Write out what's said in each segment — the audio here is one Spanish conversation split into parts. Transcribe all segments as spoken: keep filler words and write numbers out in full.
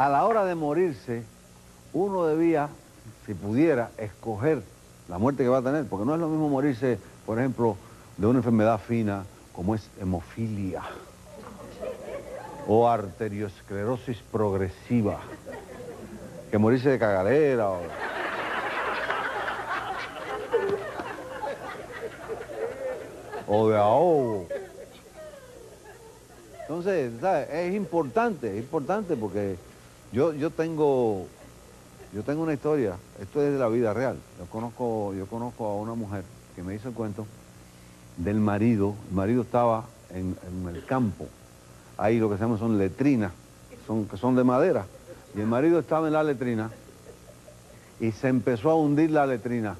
a la hora de morirse, uno debía, si pudiera, escoger la muerte que va a tener, porque no es lo mismo morirse, por ejemplo, de una enfermedad fina como es hemofilia o arteriosclerosis progresiva, que morirse de cagadera o... o de ahogo. Entonces, ¿sabes? Es importante, es importante porque yo, yo tengo yo tengo una historia, esto es de la vida real. Yo conozco, yo conozco a una mujer que me hizo el cuento del marido. El marido estaba en, en el campo, ahí lo que se llama son letrinas, son, que son de madera, y el marido estaba en la letrina y se empezó a hundir la letrina,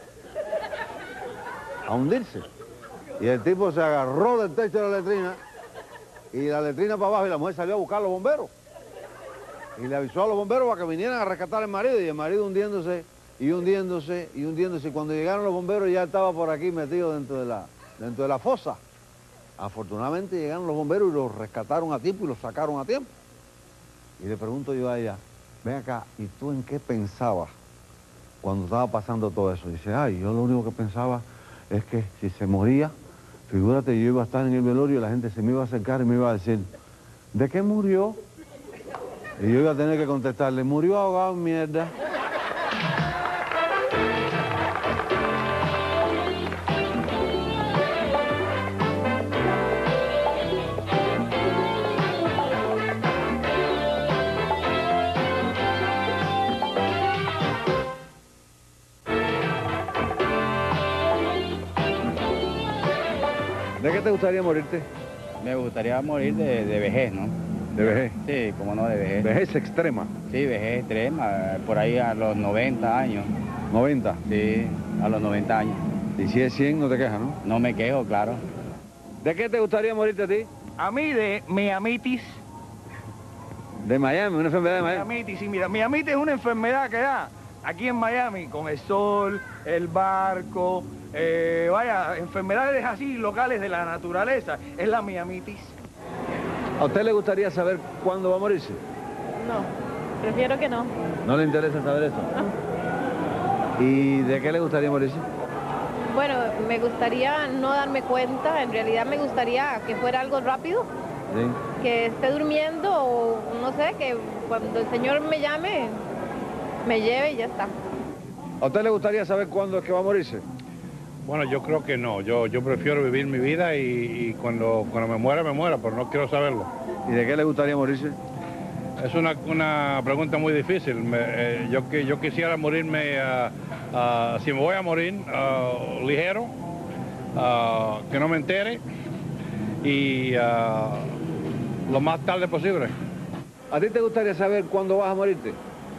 a hundirse. Y el tipo se agarró del techo de la letrina y la letrina para abajo y la mujer salió a buscar a los bomberos. Y le avisó a los bomberos para que vinieran a rescatar al marido y el marido hundiéndose y hundiéndose y hundiéndose. Y cuando llegaron los bomberos ya estaba por aquí metido dentro de la, dentro de la fosa. Afortunadamente llegaron los bomberos y los rescataron a tiempo y los sacaron a tiempo. Y le pregunto yo a ella, ven acá, ¿y tú en qué pensabas cuando estaba pasando todo eso? Dice, ay, yo lo único que pensaba es que si se moría, figúrate, yo iba a estar en el velorio y la gente se me iba a acercar y me iba a decir, ¿de qué murió? Y yo iba a tener que contestarle, murió ahogado en mierda. ¿De qué te gustaría morirte? Me gustaría morir de, de vejez, ¿no? ¿De vejez? Sí, como no, de vejez. ¿Vejez extrema? Sí, vejez extrema, por ahí a los noventa años. ¿noventa? Sí, a los noventa años. Y si es cien, no te quejas, ¿no? No me quejo, claro. ¿De qué te gustaría morirte a ti? A mí de miamitis. ¿De Miami? ¿Una enfermedad de Miami? Miamitis, sí, mira, miamitis es una enfermedad que da aquí en Miami, con el sol, el barco, eh, vaya, enfermedades así locales de la naturaleza, es la miamitis. ¿A usted le gustaría saber cuándo va a morirse? No, prefiero que no. ¿No le interesa saber eso? No. ¿Y de qué le gustaría morirse? Bueno, me gustaría no darme cuenta, en realidad me gustaría que fuera algo rápido, ¿Sí? que esté durmiendo o no sé, que cuando el Señor me llame, me lleve y ya está. ¿A usted le gustaría saber cuándo es que va a morirse? Bueno, yo creo que no. Yo, yo prefiero vivir mi vida y, y cuando, cuando me muera, me muera, pero no quiero saberlo. ¿Y de qué le gustaría morirse? Es una, una pregunta muy difícil. Me, eh, yo, que, yo quisiera morirme, uh, uh, si me voy a morir, uh, ligero, uh, que no me entere y uh, lo más tarde posible. ¿A ti te gustaría saber cuándo vas a morirte?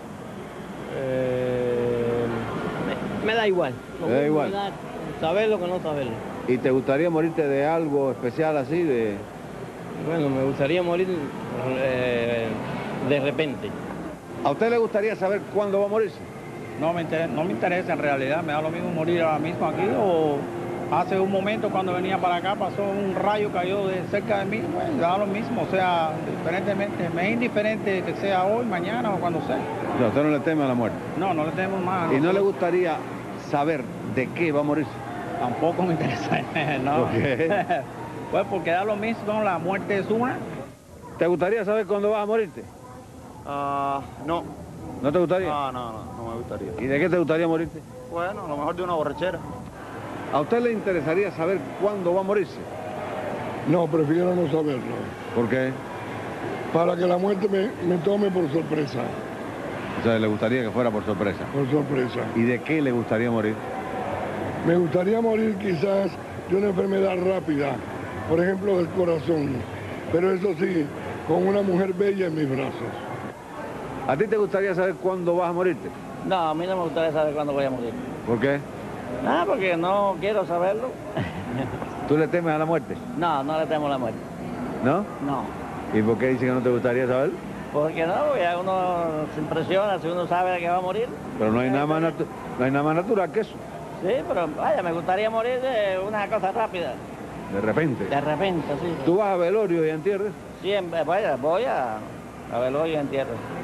Eh, me, me da igual. Me da igual. Me da saberlo que no saberlo. ¿Y te gustaría morirte de algo especial así? De... Bueno, me gustaría morir eh, de repente. ¿A usted le gustaría saber cuándo va a morirse? No me interesa, no me interesa en realidad, me da lo mismo morir ahora mismo aquí o hace un momento cuando venía para acá pasó un rayo, cayó de cerca de mí, bueno, me da lo mismo, o sea, diferentemente, me es indiferente que sea hoy, mañana o cuando sea. O sea, ¿usted no le teme a la muerte? No, no le tenemos más. ¿Y no le gustaría saber de qué va a morirse? Tampoco me interesa, no. ¿Por qué? Pues porque da lo mismo, la muerte es una. ¿Te gustaría saber cuándo vas a morirte? Ah, no. ¿No te gustaría? No, no, no, no me gustaría. ¿Y de qué te gustaría morirte? Bueno, a lo mejor de una borrachera. ¿A usted le interesaría saber cuándo va a morirse? No, prefiero no saberlo. ¿Por qué? Para que la muerte me, me tome por sorpresa. O sea, le gustaría que fuera por sorpresa. Por sorpresa. ¿Y de qué le gustaría morir? Me gustaría morir quizás de una enfermedad rápida, por ejemplo del corazón, pero eso sí, con una mujer bella en mis brazos. ¿A ti te gustaría saber cuándo vas a morirte? No, a mí no me gustaría saber cuándo voy a morir. ¿Por qué? Ah, porque no quiero saberlo. ¿Tú le temes a la muerte? No, no le temo la muerte. ¿No? No. ¿Y por qué dice que no te gustaría saber? Porque no, porque a uno se impresiona si uno sabe que va a morir. Pero no hay nada más, natu- no hay nada más natural que eso. Sí, pero vaya, me gustaría morir de una cosa rápida. De repente. De repente, sí. ¿Tú vas a velorio y entierres? Sí, en- vaya, voy a, a velorio y entierro.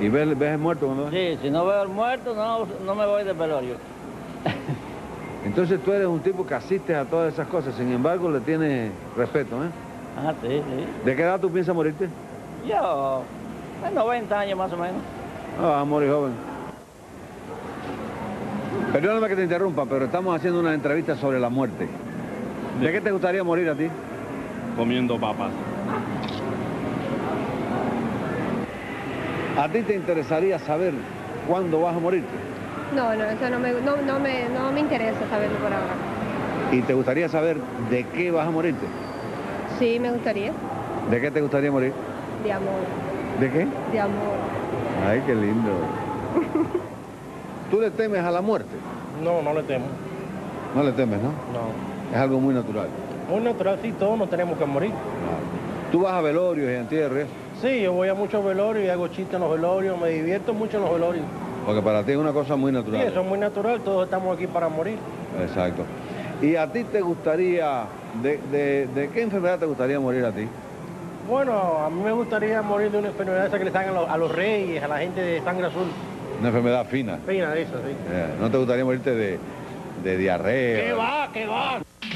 ¿Y ves, ves el muerto cuando vas? Sí, si no veo el muerto, no, no me voy de velorio. Entonces tú eres un tipo que asistes a todas esas cosas, sin embargo le tienes respeto, ¿eh? Ah, sí, sí. ¿De qué edad tú piensas morirte? Yo, a noventa años más o menos. Ah, vas a morir joven. Perdóname que te interrumpa, pero estamos haciendo una entrevista sobre la muerte. ¿De qué te gustaría morir a ti? Comiendo papas. ¿A ti te interesaría saber cuándo vas a morirte? No, no, eso no me, no, no me, no me interesa saberlo por ahora. ¿Y te gustaría saber de qué vas a morirte? Sí, me gustaría. ¿De qué te gustaría morir? De amor. ¿De qué? De amor. Ay, qué lindo. ¿Tú le temes a la muerte? No, no le temo. No le temes, ¿no? No. Es algo muy natural. Muy natural, sí, todos nos tenemos que morir. Claro. ¿Tú vas a velorios y entierros? Sí, yo voy a muchos velorios y hago chistes en los velorios, me divierto mucho en los velorios. Porque para ti es una cosa muy Sí, natural. eso es muy natural, todos estamos aquí para morir. Exacto. ¿Y a ti te gustaría, de, de, de qué enfermedad te gustaría morir a ti? Bueno, a mí me gustaría morir de una enfermedad esa que le dan a los, a los reyes, a la gente de sangre azul. Una enfermedad fina. Fina, esa, sí. Eh, ¿No te gustaría morirte de, de diarrea? ¿Qué va? ¿Qué va?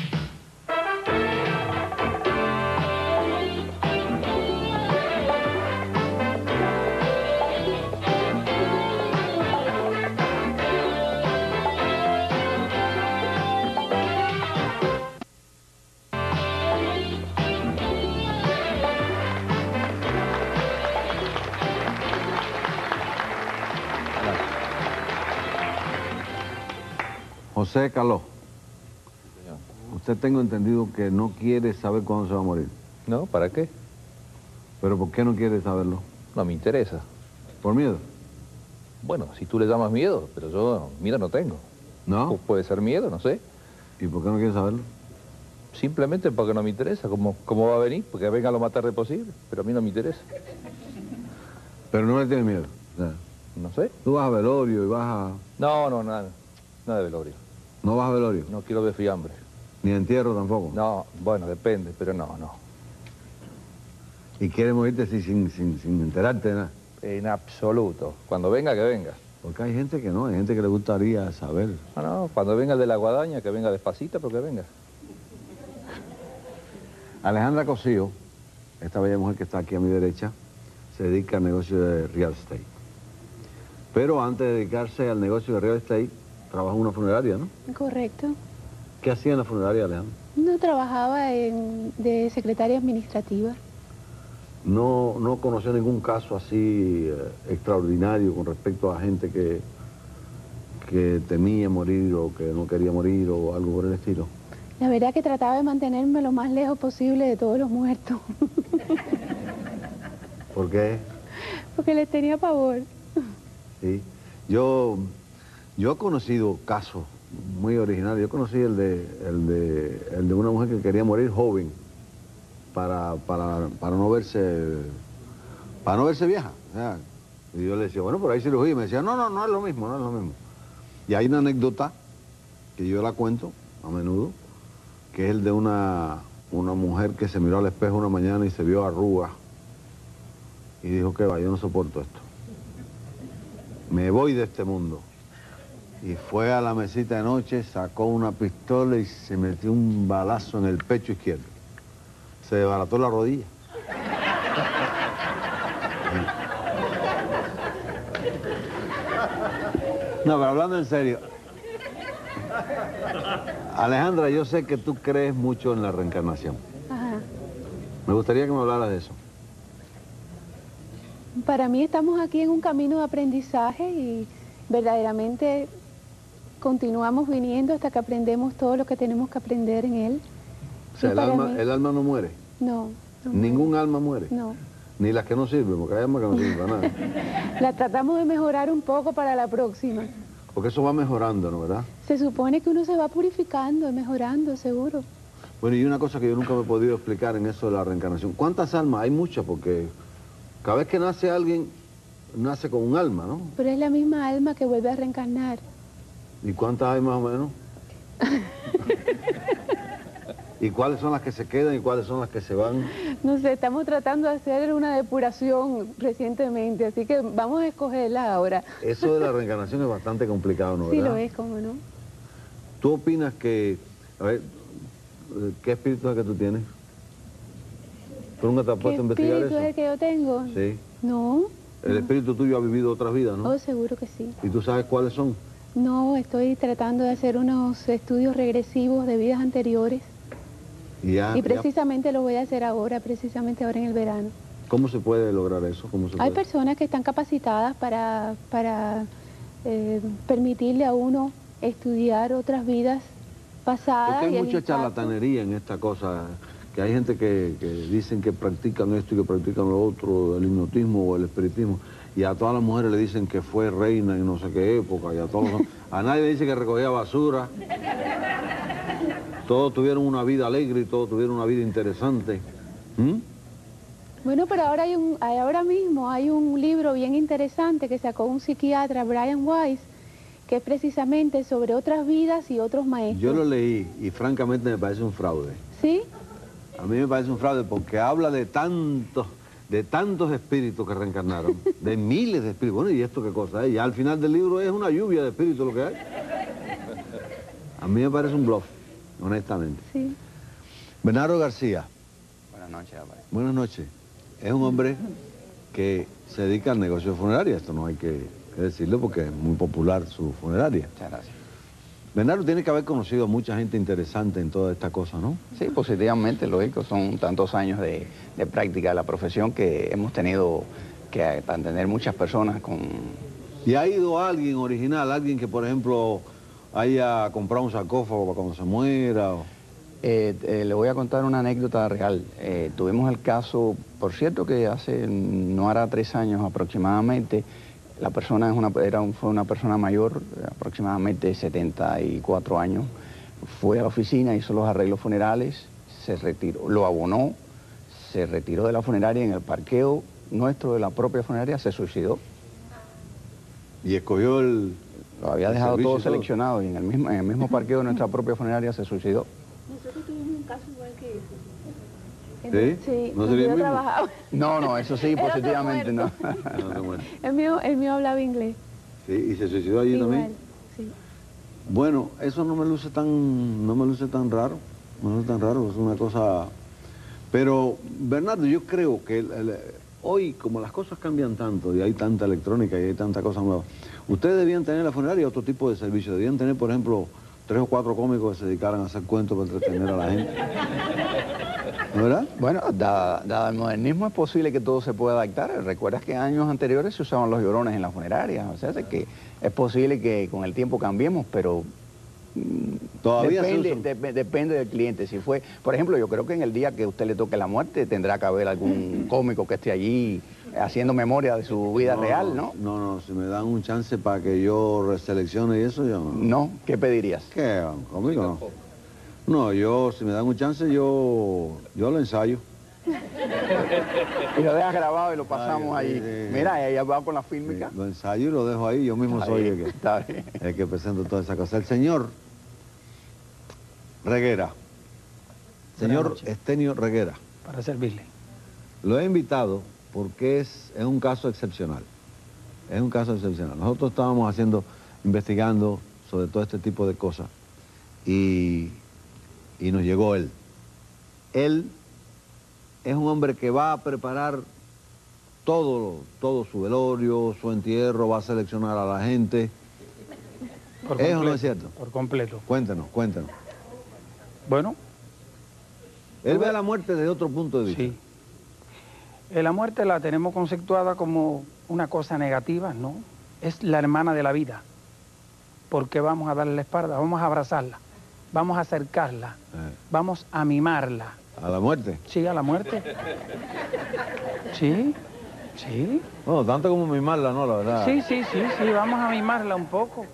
José Caló, usted tengo entendido que no quiere saber cuándo se va a morir. No, ¿para qué? ¿Pero por qué no quiere saberlo? No me interesa. ¿Por miedo? Bueno, si tú le llamas miedo, pero yo miedo no tengo. ¿No? Pu- Puede ser miedo, no sé. ¿Y por qué no quiere saberlo? Simplemente porque no me interesa. ¿Cómo, cómo va a venir? Porque venga lo más tarde posible, pero a mí no me interesa. Pero no le tiene miedo. O sea, No sé. tú vas a velorio y vas a... No, no, nada. Nada de velorio. ¿No vas a velorio? No quiero ver fiambre. ¿Ni entierro tampoco? No, bueno, depende, pero no, no. ¿Y quieres morirte así sin, sin, sin enterarte de nada? En absoluto. Cuando venga, que venga. Porque hay gente que no, hay gente que le gustaría saber. No, no, cuando venga el de la guadaña, que venga despacito, pero que venga. Alejandra Cosío, esta bella mujer que está aquí a mi derecha, se dedica al negocio de real estate. Pero antes de dedicarse al negocio de real estate, trabaja en una funeraria, ¿no? Correcto. ¿Qué hacía en la funeraria, Alejandra? No trabajaba en, de secretaria administrativa. No, no conoció ningún caso así eh, extraordinario con respecto a gente que, que temía morir o que no quería morir o algo por el estilo. La verdad que trataba de mantenerme lo más lejos posible de todos los muertos. ¿Por qué? Porque les tenía pavor. Sí. Yo, yo he conocido casos muy originales. Yo conocí el de, el de, el de una mujer que quería morir joven para, para, para no verse para no verse vieja. O sea, y yo le decía, bueno, pero hay cirugía. Y me decía, no, no, no es lo mismo, no es lo mismo. Y hay una anécdota que yo la cuento a menudo, que es el de una, una mujer que se miró al espejo una mañana y se vio arrugas y dijo, que va, yo no soporto esto. Me voy de este mundo. Y fue a la mesita de noche, sacó una pistola y se metió un balazo en el pecho izquierdo. Se desbarató la rodilla. No, pero hablando en serio. Alejandra, yo sé que tú crees mucho en la reencarnación. Ajá. Me gustaría que me hablaras de eso. Para mí estamos aquí en un camino de aprendizaje y verdaderamente continuamos viniendo hasta que aprendemos todo lo que tenemos que aprender en él. O sea, Y el para alma, mí- el alma no muere. No. no Ningún alma muere. No. Ni las que no sirven, porque hay almas que no sirven para nada. La tratamos de mejorar un poco para la próxima. Porque eso va mejorando, ¿no? ¿Verdad? Se supone que uno se va purificando y mejorando, seguro. Bueno, y una cosa que yo nunca me he podido explicar en eso de la reencarnación. ¿Cuántas almas? Hay muchas, porque cada vez que nace alguien, nace con un alma, ¿no? Pero es la misma alma que vuelve a reencarnar. ¿Y cuántas hay más o menos? ¿Y cuáles son las que se quedan y cuáles son las que se van? No sé, estamos tratando de hacer una depuración recientemente, así que vamos a escogerlas ahora. Eso de la reencarnación es bastante complicado, ¿no? Sí, ¿verdad? lo es, ¿cómo no? ¿Tú opinas que... A ver, ¿qué espíritu es el que tú tienes? ¿Tú nunca te has puesto a investigar eso? ¿Qué espíritu es el que yo tengo? Sí. No. El no. espíritu tuyo ha vivido otras vidas, ¿no? Oh, seguro que sí. ¿Y tú sabes cuáles son? No, estoy tratando de hacer unos estudios regresivos de vidas anteriores. Y, ya, y precisamente ya... lo voy a hacer ahora, precisamente ahora en el verano. ¿Cómo se puede lograr eso? ¿Cómo se Hay puede? personas que están capacitadas para, para eh, permitirle a uno estudiar otras vidas pasadas. Porque hay y mucha impacto... charlatanería en esta cosa, que hay gente que, que dicen que practican esto y que practican lo otro, el hipnotismo o el espiritismo, y a todas las mujeres le dicen que fue reina en no sé qué época, y a todos los... a nadie le dice que recogía basura. Todos tuvieron una vida alegre y todos tuvieron una vida interesante. ¿Mm? Bueno, pero ahora, hay un, ahora mismo hay un libro bien interesante que sacó un psiquiatra, Brian Weiss, que es precisamente sobre otras vidas y otros maestros. Yo lo leí y francamente me parece un fraude. ¿Sí? A mí me parece un fraude porque habla de tantos, de tantos espíritus que reencarnaron, de miles de espíritus. Bueno, ¿y esto qué cosa es? Ya al final del libro es una lluvia de espíritus lo que hay. A mí me parece un bluff, honestamente. Sí. Bernardo García. Buenas noches, Álvaro. Buenas noches. Es un hombre que se dedica al negocio de funeraria. Esto no hay que, que decirlo porque es muy popular su funeraria. Muchas gracias. Bernardo tiene que haber conocido a mucha gente interesante en toda esta cosa, ¿no? Sí, positivamente, lógico. Son tantos años de, de práctica de la profesión que hemos tenido que atender muchas personas con... ¿Y ha ido alguien original, alguien que, por ejemplo, haya comprado un sarcófago para cuando se muera? O... Eh, eh, le voy a contar una anécdota real. Eh, tuvimos el caso, por cierto que hace, no hará tres años aproximadamente, la persona es una, era un, fue una persona mayor, aproximadamente setenta y cuatro años, fue a la oficina, hizo los arreglos funerales, se retiró, lo abonó, se retiró de la funeraria en el parqueo nuestro de la propia funeraria, se suicidó. ¿Y escogió el...? Lo había dejado todo seleccionado y en el mismo, en el mismo parqueo de nuestra propia funeraria se suicidó. Nosotros tuvimos un caso igual que ese. ¿Sí? Sí, ¿No sería el mismo? No, no, eso sí, positivamente no. El mío, el mío hablaba inglés. Sí, y se suicidó allí igual, también. Sí. Bueno, eso no me luce tan, no me luce tan raro, no me luce tan raro, es una cosa... Pero, Bernardo, yo creo que el, el, hoy, como las cosas cambian tanto y hay tanta electrónica y hay tanta cosa nueva, ustedes debían tener en la funeraria otro tipo de servicio, debían tener, por ejemplo, tres o cuatro cómicos que se dedicaran a hacer cuentos para entretener a la gente. ¿No, verdad? Bueno, dado, dado el modernismo es posible que todo se pueda adaptar. Recuerdas que años anteriores se usaban los llorones en las funerarias, o sea, es que es posible que con el tiempo cambiemos, pero todavía depende, se usa... de, depende del cliente. Si fue, por ejemplo, yo creo que en el día que a usted le toque la muerte tendrá que haber algún cómico que esté allí haciendo memoria de su vida no, real, ¿no? No, no, si me dan un chance para que yo reseleccione y eso, yo... No, ¿qué pedirías? ¿Qué? ¿Conmigo no? No, yo, si me dan un chance, yo, yo lo ensayo. Y lo dejas grabado y lo pasamos Ay, ahí. sí, sí. Mira, ahí va con la fílmica. Sí, lo ensayo y lo dejo ahí, yo mismo Está soy bien, el que, está bien. el que presento toda esa cosa. El señor Reguera, señor Estenio Reguera. Para servirle. Lo he invitado porque es, es un caso excepcional. Es un caso excepcional. Nosotros estábamos haciendo, investigando sobre todo este tipo de cosas y, y nos llegó él. Él es un hombre que va a preparar todo, todo su velorio, su entierro, va a seleccionar a la gente. Por ¿Es completo, o no es cierto? Por completo. Cuéntenos, cuéntenos. Bueno. Él ve a la muerte desde otro punto de vista. Sí. Eh, La muerte la tenemos conceptuada como una cosa negativa, ¿no? Es la hermana de la vida. Porque vamos a darle la espalda, vamos a abrazarla, vamos a acercarla, Eh, vamos a mimarla. ¿A la muerte? Sí, a la muerte. Sí, sí. Bueno, tanto como mimarla, ¿no? La verdad. Sí, sí, sí, sí, vamos a mimarla un poco.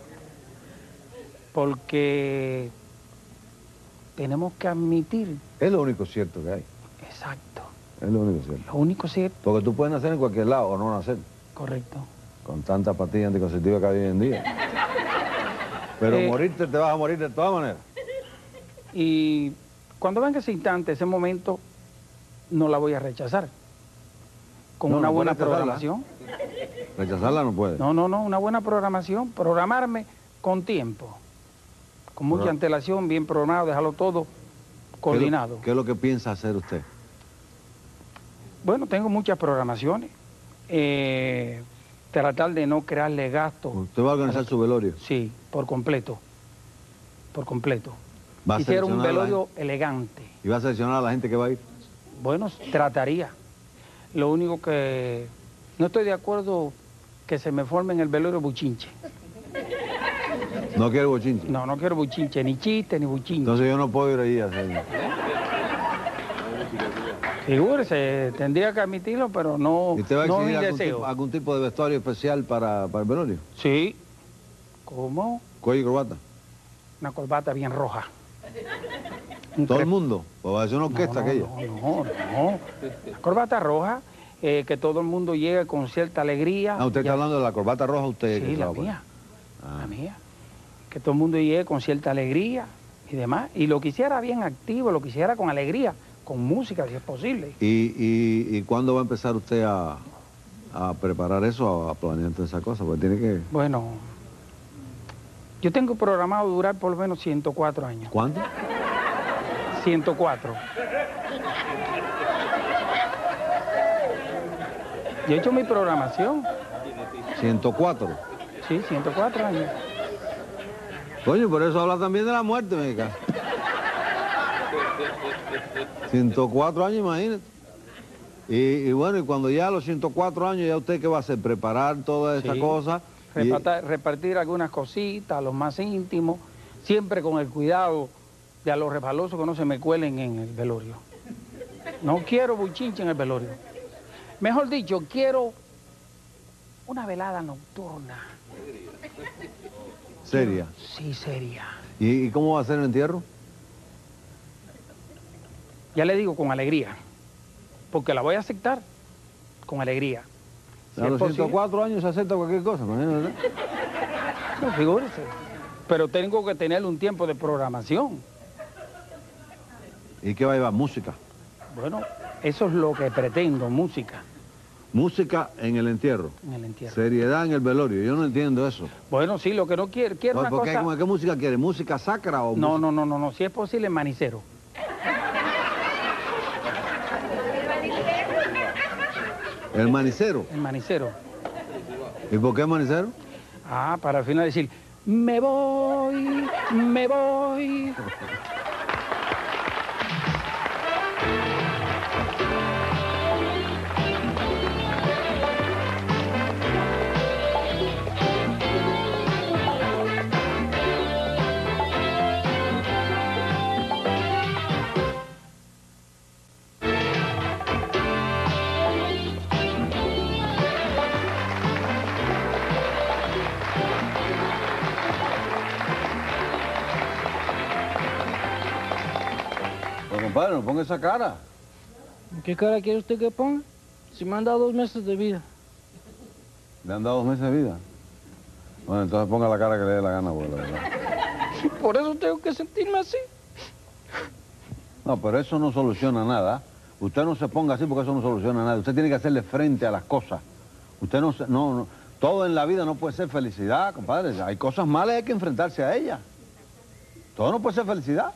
Porque tenemos que admitir... Es lo único cierto que hay. Exacto. Es lo único cierto. Lo único cierto. Porque tú puedes nacer en cualquier lado o no nacer. Correcto. Con tanta pastilla anticonceptiva que hay hoy en día. Pero Eh, morirte te vas a morir de todas maneras. Y cuando venga ese instante, ese momento, no la voy a rechazar. Con No, una no puede buena rechazarla. programación. Rechazarla no puede. No, no, no, una buena programación, programarme con tiempo, con mucha Pero- antelación, bien programado, dejarlo todo coordinado. ¿Qué es lo que piensa hacer usted? Bueno, tengo muchas programaciones. Eh, tratar de no crearle gastos. ¿Usted va a organizar su velorio? Sí, por completo. Por completo. ¿Va a Quisiera un seleccionar a la velorio elegante. ¿Y va a seleccionar a la gente que va a ir? Bueno, trataría. Lo único que no estoy de acuerdo que se me forme en el velorio buchinche. ¿No quiere bochinche? No, no quiero buchinche, ni chiste, ni buchinche. Entonces yo no puedo ir ahí a hacer... Figúrese, tendría que admitirlo, pero no, ¿Y usted va a no es exigir mi algún deseo. tipo, algún tipo de vestuario especial para, para el velorio? Sí. ¿Cómo? ¿Cuello y corbata? Una corbata bien roja. ¿Todo el mundo? Pues va a ser una orquesta no, no, aquella. No, no, no. La corbata roja, eh, que todo el mundo llegue con cierta alegría. Ah, usted está Ya- hablando de la corbata roja, usted. Sí, que la trabaja con- mía. Ah. La mía. Que todo el mundo llegue con cierta alegría y demás. Y lo quisiera bien activo, lo quisiera con alegría, con música, si es posible. ¿Y, y, y cuándo va a empezar usted a, a preparar eso, a planear toda esa cosa? Porque tiene que... Bueno, yo tengo programado durar por lo menos ciento cuatro años. ¿Cuánto? ciento cuatro. Yo he hecho mi programación. ciento cuatro. Sí, ciento cuatro años. Coño, por eso habla también de la muerte, meca. ciento cuatro años, imagínate. Y, y bueno, y cuando ya a los ciento cuatro años, ¿ya usted qué va a hacer? Preparar toda esta Sí. cosa. y- Repartir, repartir algunas cositas, a los más íntimos, siempre con el cuidado de a los resbalosos que no se me cuelen en el velorio. No quiero buchinche en el velorio. Mejor dicho, quiero una velada nocturna. Seria. Sí, seria. ¿Y, y cómo va a ser el entierro? Ya le digo, con alegría. Porque la voy a aceptar con alegría. Si A es los posible. ciento cuatro años se acepta cualquier cosa, imagínate. No, figúrese. Pero tengo que tener un tiempo de programación. ¿Y qué va a llevar? Música. Bueno, eso es lo que pretendo, música Música en el entierro. en el entierro. Seriedad en el velorio. Yo no entiendo eso. Bueno, sí, lo que no quiero, quiero una ¿Por qué, cosa... ¿cómo- ¿Qué música quiere? ¿Música sacra o No, música- no, no, no, no, si es posible, manicero. El manicero? El manicero. ¿Y por qué manicero? Ah, para al final decir, me voy, me voy. Pues compadre, no ponga esa cara. ¿Qué cara quiere usted que ponga? Si me han dado dos meses de vida. ¿Le han dado dos meses de vida? Bueno, entonces ponga la cara que le dé la gana, pues, la verdad. Por eso tengo que sentirme así. No, pero eso no soluciona nada. Usted no se ponga así porque eso no soluciona nada. Usted tiene que hacerle frente a las cosas. Usted no, se- no, no, todo en la vida no puede ser felicidad, compadre. Hay cosas malas y hay que enfrentarse a ellas. Todo no puede ser felicidad.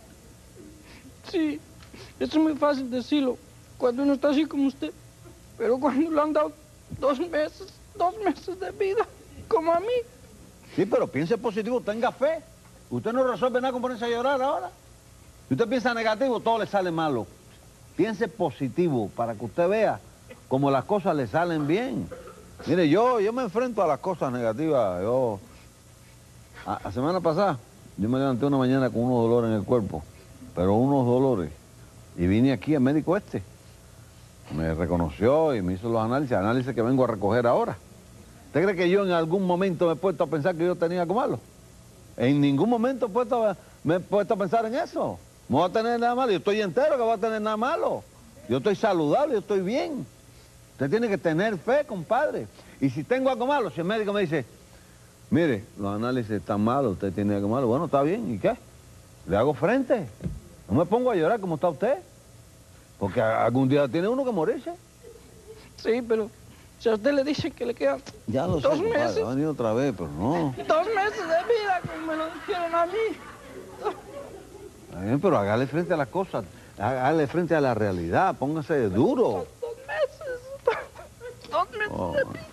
Sí, eso es muy fácil decirlo cuando uno está así como usted. Pero cuando le han dado dos meses, dos meses de vida, como a mí. Sí, pero piense positivo, tenga fe. Usted no resuelve nada con ponerse a llorar ahora. Si usted piensa negativo, todo le sale malo. Piense positivo para que usted vea cómo las cosas le salen bien. Mire, yo, yo me enfrento a las cosas negativas. Yo, a, la semana pasada, yo me levanté una mañana con unos dolores en el cuerpo, pero unos dolores. Y vine aquí al médico este. Me reconoció y me hizo los análisis, análisis que vengo a recoger ahora. ¿Usted cree que yo en algún momento me he puesto a pensar que yo tenía algo malo? En ningún momento he puesto a- me he puesto a pensar en eso. No voy a tener nada malo. Yo estoy entero, que voy a tener nada malo. Yo estoy saludable, yo estoy bien. Usted tiene que tener fe, compadre. Y si tengo algo malo, si el médico me dice, mire, los análisis están malos, usted tiene algo malo, bueno, está bien, ¿y qué? Le hago frente. No me pongo a llorar como está usted. Porque algún día tiene uno que morirse. Sí, pero si a usted le dicen que le quedan Ya lo dos sé, meses. compadre, va a venir otra vez, pero no. Dos meses de vida, como me lo dijeron a mí. Está bien, pero hágale frente a las cosas. Hágale frente a la realidad. Póngase duro. Dos meses. Dos meses Oh. de vida.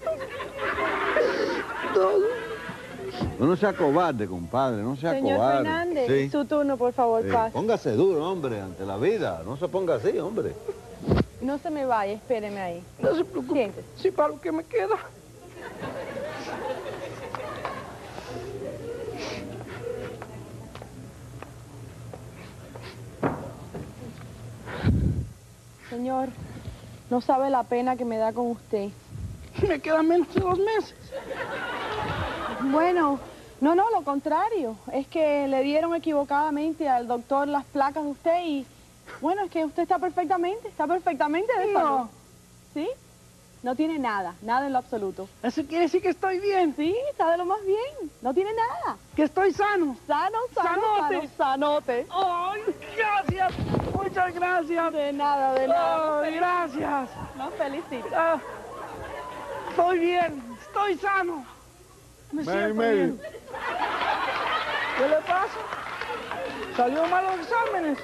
Dos. No sea cobarde, compadre, no sea Señor cobarde. Fernández, Sí. su turno, por favor, Sí, pase. póngase duro, hombre, ante la vida. No se ponga así, hombre. No se me vaya, espéreme ahí. No se preocupe. Siéntese. Sí, para lo que me queda. Señor, no sabe la pena que me da con usted. Me quedan menos de dos meses. Bueno, no, no, lo contrario. Es que le dieron equivocadamente al doctor las placas de usted y... Bueno, es que usted está perfectamente, está perfectamente de salud. No. ¿Sí? No tiene nada, nada en lo absoluto. Eso quiere decir que estoy bien. Sí, está de lo más bien. No tiene nada. Que estoy sano. Sano, sano, Sanote. sano, sanote. ¡Ay, gracias! Muchas gracias. De nada, de nada. Ay, gracias. No, felicito. Ah, estoy bien, estoy sano. Me May, siento May. bien. ¿Qué le pasa? ¿Salió mal los exámenes?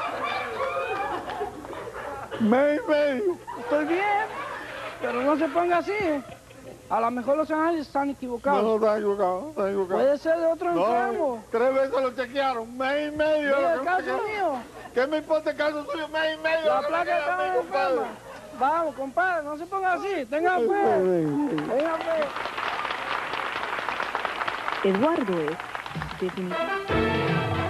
May, May. Estoy bien, pero no se ponga así. A lo mejor los análisis están equivocados. No, no, está equivocado, está equivocado. Puede ser de otro enfermo. No, tres veces lo chequearon, mes y medio. Mira lo el que- caso que- mío. ¿Qué me importa el caso suyo? Mes y medio. La lo que placa me queda está a mí, en compadre. enferma. Vamos, compadre, no se ponga así. Tenga fe. Tenga fe. Eduardo es definitivo.